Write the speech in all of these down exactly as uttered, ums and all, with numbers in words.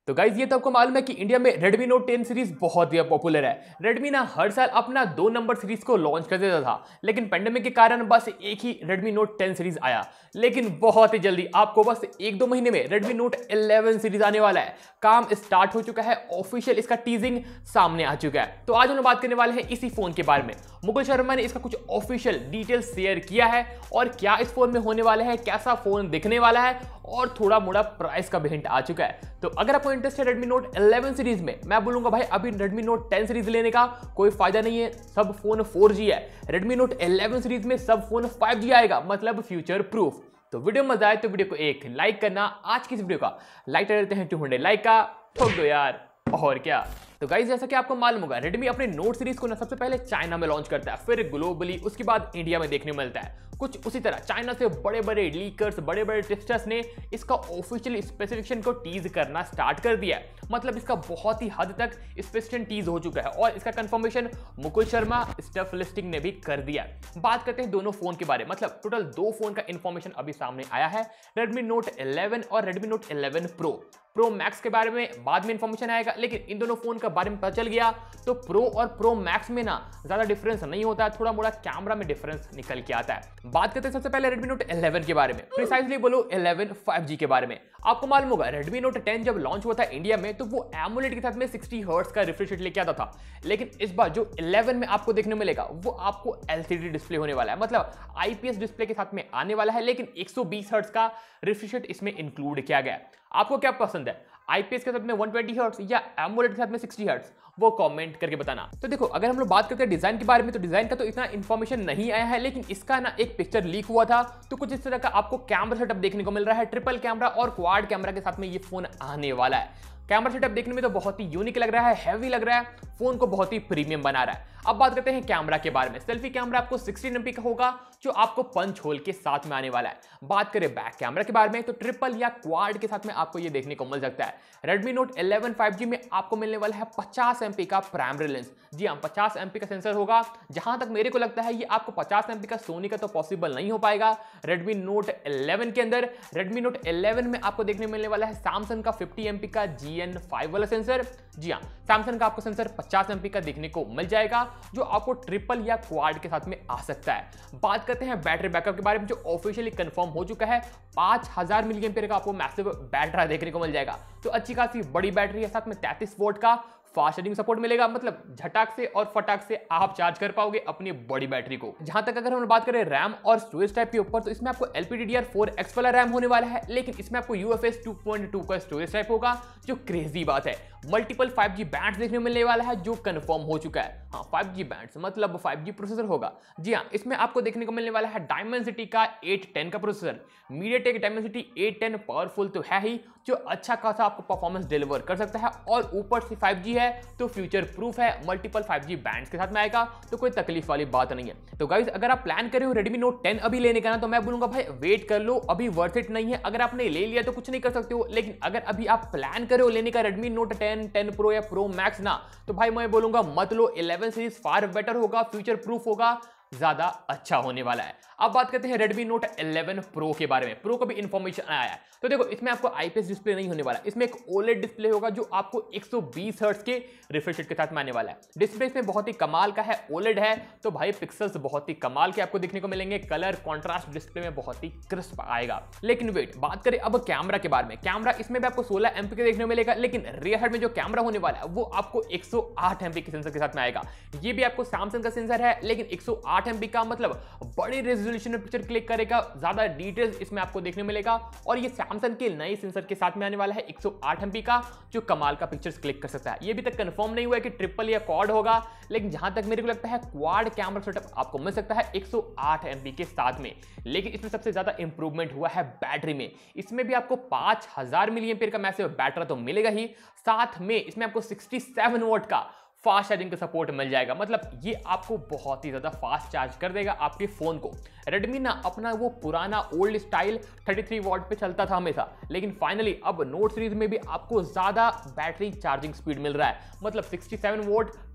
तो गाइज ये तो आपको मालूम है कि इंडिया में Redmi Note टेन सीरीज बहुत ही पॉपुलर है। Redmi ना हर साल अपना दो नंबर सीरीज को लॉन्च कर देता था, लेकिन पेंडेमिक के कारण बस एक ही Redmi Note टेन सीरीज आया। लेकिन बहुत ही जल्दी आपको बस एक दो महीने में Redmi Note इलेवन सीरीज आने वाला है। काम स्टार्ट हो चुका है, ऑफिशियल इसका टीजिंग सामने आ चुका है। तो आज हम बात करने वाले हैं इसी फोन के बारे में। मुकुल शर्मा ने इसका कुछ ऑफिशियल डिटेल्स शेयर किया है और क्या इस फोन में होने वाला है, कैसा फोन दिखने वाला है और थोड़ा मोड़ा प्राइस का भी हिंट आ चुका है। तो अगर आपको इंटरेस्ट है Redmi Note इलेवन सीरीज में, मैं बोलूंगा भाई अभी Redmi Note टेन सीरीज लेने का कोई फायदा नहीं है। सब फोन फोर जी है, Redmi Note इलेवन सीरीज में सब फोन फाइव जी आएगा, मतलब फ्यूचर प्रूफ। तो वीडियो मजा आए तो वीडियो को एक लाइक करना। आज की इस वीडियो का लाइक कर देते हैं टू हंड्रेड लाइक का, ठोक दो यार और क्या। तो गाइस जैसा कि आपको मालूम होगा, Redmi अपने नोट सीरीज को ना सबसे पहले चाइना में लॉन्च करता है, फिर ग्लोबली, उसके बाद इंडिया में देखने मिलता है। कुछ उसी तरह चाइना से बड़े बड़े लीकर्स, बड़े बड़े टेस्टर्स ने इसका ऑफिशियल स्पेसिफिकेशन को टीज करना स्टार्ट कर दिया है। मतलब इसका बहुत ही हद तक स्पेसिफिकेशन टीज हो चुका है और इसका confirmation Mukul Sharma stuff listing ने भी कर दिया है। बात करते हैं दोनों फोन के बारे में, मतलब टोटल दो फोन का इंफॉर्मेशन अभी सामने आया है, Redmi Note इलेवन और Redmi Note eleven Pro। Pro max के बारे में बाद में इंफॉर्मेशन आएगा, लेकिन इन दोनों फोन का बारे में पता चल गया तो प्रो और प्रो मैक्स में ना ज्यादा डिफरेंस नहीं होता है, थोड़ा मोड़ा कैमरा में डिफरेंस निकल के आता है। बात करते हैं सबसे पहले Redmi Note इलेवन के बारे में, प्रिसाइजली बोलो इलेवन फाइव जी के बारे में। आपको मालूम होगा Redmi Note टेन जब लॉन्च हुआ था इंडिया में तो वो एमोलेड के साथ में सिक्सटी हर्ट्ज का रिफ्रेश रेट लेके आता था, लेकिन इस बार जो इलेवन में आपको देखने मिलेगा वो आपको एलसीडी डिस्प्ले होने वाला है, मतलब आईपीएस डिस्प्ले के साथ में आने वाला है, लेकिन एक सौ बीस हर्ट्ज का रिफ्रेश रेट इसमें इंक्लूड किया गया है। आपको क्या पसंद है, आईपीएस के साथ में वन ट्वेंटी हर्ट्ज या एमोलेड के साथ में सिक्सटी हर्ट्ज, वो कमेंट करके बताना। तो देखो अगर हम लोग बात करते हैं डिजाइन के बारे में, तो डिजाइन का तो इतना इंफॉर्मेशन नहीं आया है, लेकिन इसका ना एक पिक्चर लीक हुआ था तो कुछ इस तरह का आपको कैमरा सेटअप देखने को मिल रहा है। ट्रिपल कैमरा और क्वाड कैमरा के साथ में ये फोन आने वाला है। कैमरा सेटअप देखने में तो बहुत ही यूनिक लग रहा है, हैवी लग रहा है, फोन को बहुत ही प्रीमियम बना रहा है। अब बात करते हैं कैमरा के बारे में। सेल्फी कैमरा आपको सिक्सटीन एमपी का होगा जो आपको पंच होल के साथ में आने वाला है। बात करें बैक कैमरा के बारे में तो ट्रिपल या क्वाड के साथ में आपको ये देखने को मिल सकता है। Redmi Note eleven five G में आपको मिलने वाला है पचास एमपी का प्राइमरी लेंस। जी हाँ, पचास एमपी का सेंसर होगा। जहां तक मेरे को लगता है ये आपको पचास एमपी का सोनी का तो पॉसिबल नहीं हो पाएगा Redmi Note इलेवन के अंदर। Redmi Note इलेवन में आपको देखने मिलने वाला है सैमसंग का फिफ्टी एमपी का जी एन फाइव वाला सेंसर। जी हाँ, सैमसंग का आपको सेंसर पचास एमपी का देखने को मिल जाएगा जो आपको ट्रिपल या क्वाड के साथ में आ सकता है। बात करते हैं बैटरी बैकअप के बारे में, जो ऑफिशियली कंफर्म हो चुका है। पांच हजार मिली एम्पीयर का आपको मैसिव बैटरी देखने को मिल जाएगा, तो अच्छी खासी बड़ी बैटरी है। साथ में तैंतीस वोल्ट का फास्ट चार्जिंग सपोर्ट मिलेगा, मतलब झटाक से और फटाक से आप चार्ज कर पाओगे अपनी बड़ी बैटरी को। जहां तक अगर हम बात करें रैम और स्टोरेज टाइप के ऊपर, तो इसमें आपको L P D D R four X वाला रैम होने वाला है, लेकिन इसमें आपको U F S two point two का स्टोरेज टाइप होगा, जो क्रेजी बात है। मल्टीपल फाइव जी बैंड्स देखने को मिलने वाला है जो कंफर्म हो चुका है। हाँ, फाइव जी बैंड्स मतलब फाइव जी प्रोसेसर होगा। जी हाँ, इसमें आपको देखने को मिलने वाला है डायमेंसिटी का एट टेन का processor. MediaTek Dimensity eight ten powerful तो है ही, जो अच्छा खासा आपको परफॉर्मेंस डिलीवर कर सकता है, और ऊपर से फाइव जी है तो फ्यूचर प्रूफ है। मल्टीपल फाइव जी बैंड्स के साथ में आएगा तो कोई तकलीफ वाली बात नहीं है। तो गाइस अगर आप प्लान कर रहे हो Redmi Note टेन अभी लेने का ना, तो मैं बोलूंगा भाई वेट कर लो, अभी वर्थ इट नहीं है। अगर आपने ले लिया तो कुछ नहीं कर सकते हो, लेकिन अगर अभी आप प्लान कर रहे हो लेने का Redmi Note ten, ten Pro या Pro Max ना, तो भाई मैं बोलूंगा मत लो। इलेवन सीरीज फार बेटर होगा, फ्यूचर प्रूफ होगा, ज्यादा अच्छा होने वाला है। अब बात करते हैं Redmi Note इलेवन Pro के बारे में। प्रो को भी इंफॉर्मेशन आया है, तो देखो इसमें आपको आईपीएस डिस्प्ले नहीं होने वाला, इसमें एक ओलेड डिस्प्ले होगा जो आपको एक सौ बीस हर्ट्ज के रिफ्रेश रेट के साथ में आने वाला है। डिस्प्ले इसमें बहुत ही कमाल का है, ओलेड है तो भाई पिक्सल्स बहुत ही कमाल के आपको देखने को मिलेंगे। कलर कॉन्ट्रास्ट डिस्प्ले में बहुत ही क्रिस्प आएगा। लेकिन वेट, बात करें अब कैमरा के बारे में। कैमरा इसमें भी आपको सोलह एमपी के देखने को मिलेगा, लेकिन रियर साइड में जो कैमरा होने वाला है वो आपको एक सौ आठ एमपी के सेंसर के साथ में आएगा। ये भी आपको सैमसंग का सेंसर है, लेकिन एक सौ आठ एमपी का, मतलब बड़ी रेजोल्यूशन में पिक्चर क्लिक करेगा, ज्यादा डिटेल्स इसमें आपको देखने मिलेगा। और ये सैमसंग के नए सेंसर के साथ में आने वाला है एक सौ आठ एमपी का, जो कमाल का पिक्चर्स क्लिक कर सकता है। ये भी तक कंफर्म नहीं हुआ है कि ट्रिपल या क्वाड होगा, लेकिन जहां तक मेरे को लगता है क्वाड कैमरा सेटअप आपको मिल सकता है एक सौ आठ एमपी के साथ में। लेकिन इसमें सबसे ज्यादा इंप्रूवमेंट हुआ है बैटरी में। इसमें भी आपको पांच हजार मिली एम्पीयर का मैसिव बैटरी तो मिलेगा ही, साथ में इसमें आपको सिक्सटी सेवन वोल्ट का फास्ट चार्जिंग का सपोर्ट मिल जाएगा, मतलब ये आपको बहुत ही ज्यादा फास्ट चार्ज कर देगा आपके फोन को। Redmi ना अपना वो पुराना old style thirty three watt पे चलता था हमेशा, लेकिन फाइनली अब नोट सीरीज में भी आपको ज्यादा बैटरी चार्जिंग स्पीड मिल रहा है, मतलब sixty seven watt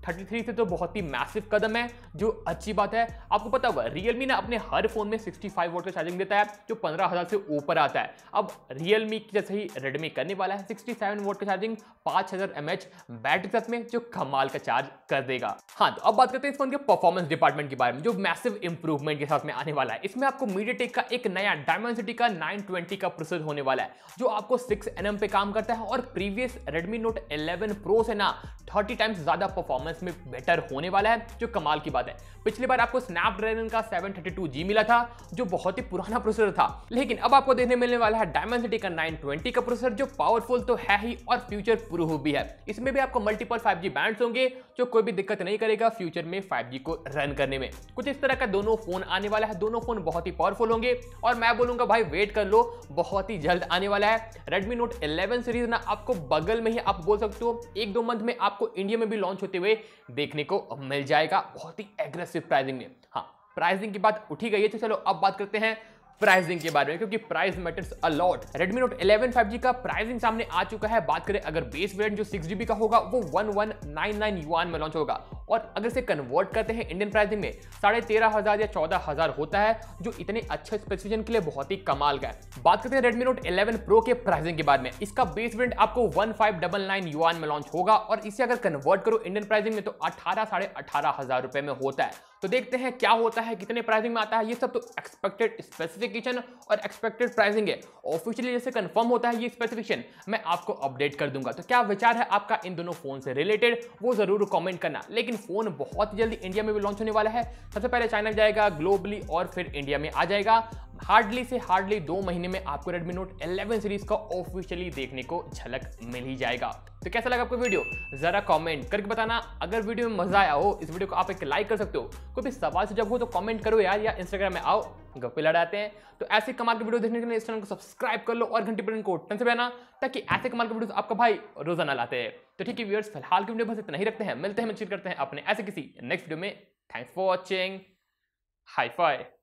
thirty three से तो बहुत ही मैसिव कदम है, जो अच्छी बात है। आपको पता होगा Realme ना अपने हर फोन में सिक्सटी फाइव वोल्ट का चार्जिंग देता है, जो पंद्रह हज़ार से ऊपर आता है। अब Realme की जैसे ही Redmi करने वाला है सिक्सटी सेवन वोल्ट का चार्जिंग पाँच हज़ार एम एच बैटरी के साथ में, जो कमाल का चार्ज कर देगा। हाँ, तो अब बात करते हैं इस फोन के परफॉर्मेंस डिपार्टमेंट के बारे में, जो मैसिव इंप्रूवमेंट के साथ में आने वाला है। इसमें आपको MediaTek का एक नया Dimensity का नाइन ट्वेंटी का प्रोसेसर होने वाला है, जो आपको सिक्स एन एम पे काम करता है और previous Redmi Note eleven Pro से ना थर्टी टाइम्स ज्यादा परफॉर्मेंस में बेटर होने वाला है, जो कमाल की बात है। पिछली बार आपको Snapdragon का सेवन थर्टी टू जी मिला था, जो बहुत ही पुराना प्रोसेसर था, लेकिन अब आपको देखने मिलने वाला है Dimensity का नाइन ट्वेंटी का प्रोसेसर, जो पावरफुल तो है ही और फ्यूचर प्रूफ भी है। इसमें भी आपको मल्टीपल फाइव जी बैंड्स होंगे, जो कोई भी दिक्कत नहीं करेगा फ्यूचर में फाइव जी को रन करने में। कुछ इस तरह का दोनों फोन आने वाला है, दोनों फोन बहुत ही पावरफुल होंगे और मैं बोलूंगा भाई वेट कर लो, बहुत ही जल्द आने वाला है। Redmi Note इलेवन सीरीज ना आपको बगल में ही आप बोल सकते हो एक दो मंथ में आपको इंडिया में भी लॉन्च होते हुए देखने को मिल जाएगा, बहुत ही एग्रेसिव प्राइसिंग में। हाँ, प्राइसिंग की बात उठी गई है, तो चलो अब बात करते हैं प्राइसिंग के बारे में, क्योंकि price matters a lot. Redmi Note eleven five G का प्राइसिंग सामने आ चुका है। बात करें अगर बेस वेरिएंट जो सिक्स जीबी का होगा वो one one nine nine yuan में लॉन्च होगा, और अगर से कन्वर्ट करते हैं इंडियन प्राइसिंग में साढ़े तेरह हजार या चौदह हजार होता है, जो इतने अच्छे स्पेसिफिकेशन के लिए बहुत ही कमाल का है। बात करते हैं Redmi Note इलेवन Pro के प्राइसिंग के बारे में। इसका बेस वेरिएंट आपको one five nine nine yuan में लॉन्च होगा, और इसे अगर कन्वर्ट करो इंडियन प्राइसिंग में तो अठारह साढ़े अठारह हजार रुपए में होता है। तो देखते हैं क्या होता है, कितने प्राइसिंग में आता है। ये सब तो एक्सपेक्टेड स्पेसिफिकेशन और एक्सपेक्टेड प्राइसिंग है। ऑफिशियली जैसे कंफर्म होता है ये स्पेसिफिकेशन, मैं आपको अपडेट कर दूंगा। तो क्या विचार है आपका इन दोनों फोन से रिलेटेड, वो जरूर कमेंट करना। लेकिन फोन बहुत जल्दी इंडिया में भी लॉन्च होने वाला है। सबसे पहले चाइना जाएगा ग्लोबली और फिर इंडिया में आ जाएगा। हार्डली से हार्डली दो महीने में आपको Redmi Note इलेवन सीरीज का ऑफिशियली देखने को झलक मिल ही जाएगा। तो कैसा लगा आपको वीडियो, जरा कमेंट करके बताना। अगर वीडियो में मजा आया हो, इस वीडियो को आप एक लाइक कर सकते हो। कोई भी सवाल से जब हो तो कमेंट करो यार, या इंस्टाग्राम में आओ गप्पे लड़ाते हैं। तो ऐसे कमाल के वीडियो देखने के लिए इस चैनल को सब्सक्राइब कर लो और घंटी बटन को टन से बजाना, ताकि ऐसे कमाल के वीडियो आपका भाई रोजाना लाते हैं। तो ठीक है व्यूअर्स, फिलहाल की वीडियो बस इतना ही रखते हैं। मिलते हैं, मिलते करते हैं अपने ऐसे किसी नेक्स्ट वीडियो में। Thanks for watching, hi phi.